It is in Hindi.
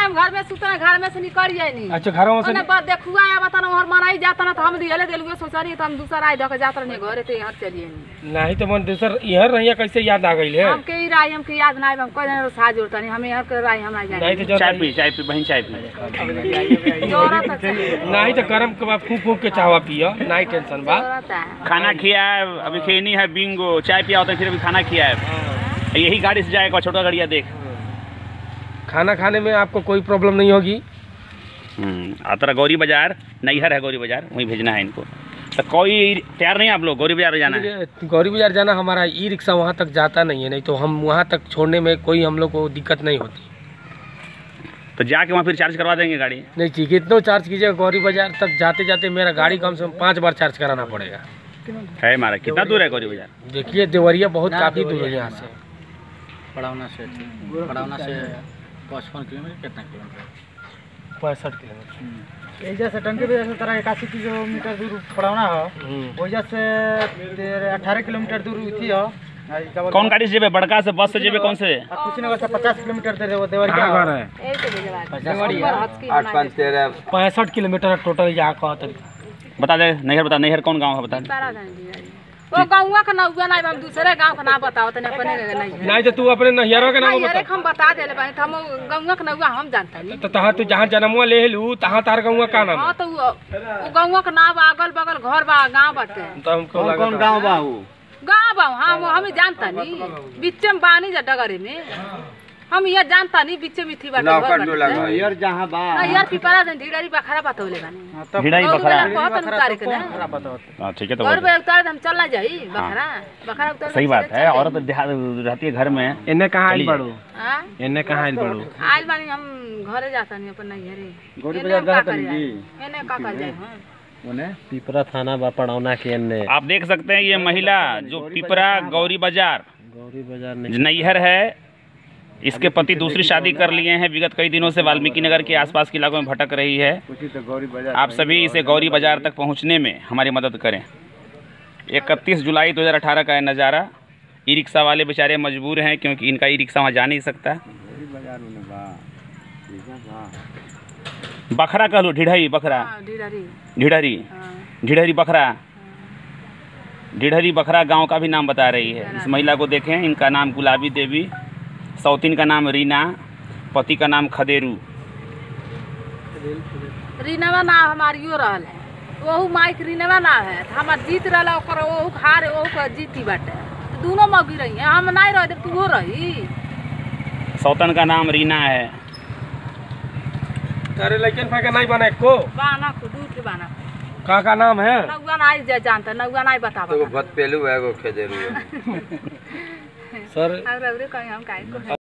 हम घर में सुतने घर में से निकल जाए नहीं। अच्छा घरों से बात देखुआ या बता ना और मनाई जाता ना तो हम दिले देलुए सोचारी तो हम दूसरा राय धके जात रहने घर ते यहाँ चलिए नहीं तो मन दूसर यहर रहिया कैसे याद आ गई है। हम के राय हम के याद ना हम कोई ना साथ जोड़ता नहीं हम यहां के राय हम ना जाने। नहीं तो चाय पी बहन चाय पी जोरा तक नहीं तो गरम कबाब फूक के चाहवा पियो नहीं टेंशन बा। खाना खिया है अभी खेनी है बिंगो चाय पिया होता है फिर अभी खाना खिया है यही गाड़ी से जाएगा छोटा गाड़िया देख खाना खाने में आपको कोई प्रॉब्लम नहीं होगी। तेरा गौरी बाजार नैहर है गौरी बाजार वहीं भेजना है इनको तो कोई तैयार नहीं आप लोग गौरी बाजार जाना है। गौरी बाजार जाना हमारा ई रिक्शा वहाँ तक जाता नहीं है नहीं तो हम वहाँ तक छोड़ने में कोई हम लोग को दिक्कत नहीं होती। तो जाके वहाँ फिर चार्ज करवा देंगे गाड़ी नहीं ठीक कितना चार्ज कीजिएगा गौरी बाजार तक जाते जाते मेरा गाड़ी कम से कम 5 बार चार्ज कराना पड़ेगा। है हमारा कितना दूर है गौरी बाजार। देखिए देवरिया बहुत काफ़ी दूर है यहाँ से पड़ावना से 55 किलोमीटर कितना किलोमीटर 65 किलोमीटर एजा से टंकी भी तरह 81 किलोमीटर दूर पड़ावना हो ओजा से 18 किलोमीटर दूर थी हो। कौन गाड़ी से जेबे बड़का से बस से जेबे कौन से कुछ नगर से 50 किलोमीटर दे वो देवरिया घर है 65 किलोमीटर टोटल यहाँ का बता दे नैहर बता नैहर कौन गाँव है बता वो गाँव का नौवा नहीं हम दूसरे गाँव का नाम बताओ तने अपने नहीं तो तू अपने नैहरों के नाम बता हम बता देले भाई हम गाँव का नौवा हम जानता नहीं तो तहां तू जहाँ जन्मवा ले लू तहां तार गाँव का नाम। हां तो वो गाँव का नाम अगल बगल घर बा गाँव बाटे तो हमको कौन गाँव बा वो गाँव बा हम जानता नहीं बीच में बानी जा डगरे में हम ये जानता नहीं बीच में थी बाटे यार जहां बा यार पिपरा दिन ढीडारी बखरा बतावले बानी ढीडारी बखरा बहुत उतार के ना हां ठीक है तो और उतार हम चलना जाई बखरा उतार सही बात है औरत रहती है घर में इन्ने कहां आइल बड़ू हां इन्ने कहां आइल बड़ू आइल बानी हम घरे जाता नहीं अपन नहीं घरे गौरी बाजार जाता नहीं एने का कर जाए हां ओने पिपरा थाना बा पड़ौना के अन्ने आप देख सकते हैं ये महिला जो पिपरा गौरी बाजार नैहर है इसके पति दूसरी शादी कर लिए हैं विगत कई दिनों से वाल्मीकि नगर के आसपास के इलाकों में भटक रही है। आप सभी इसे गौरी बाजार तक पहुंचने में हमारी मदद करें। 31 जुलाई 2018 का नज़ारा ई रिक्शा वाले बेचारे मजबूर हैं क्योंकि इनका ई रिक्शा वहाँ जा नहीं सकता। बखरा कह लो ढिढरी बखरा ढिढरी ढिढरी बखरा ढिढरी बखरा गांव का भी नाम बता रही है। इस महिला को देखें इनका नाम गुलाबी देवी सौतीन का नाम रीना पति का नाम खदेरू। रीनवा नाम हमारियो रहल है वहू माइक रीनवा ना है हमार जीत रहल ओकर वहू हार वहू का जीती बाटे दोनों मौगी रही है हम नहीं रह तू हो रही। सौतन का नाम रीना है। अरे लेकिन फाके नहीं बने को बाना को दूध के बाना का नाम है नौवा नहीं जानता नौवा नहीं बता तो बत पेलू है वो खेदेरू सर और कहीं हम काहे को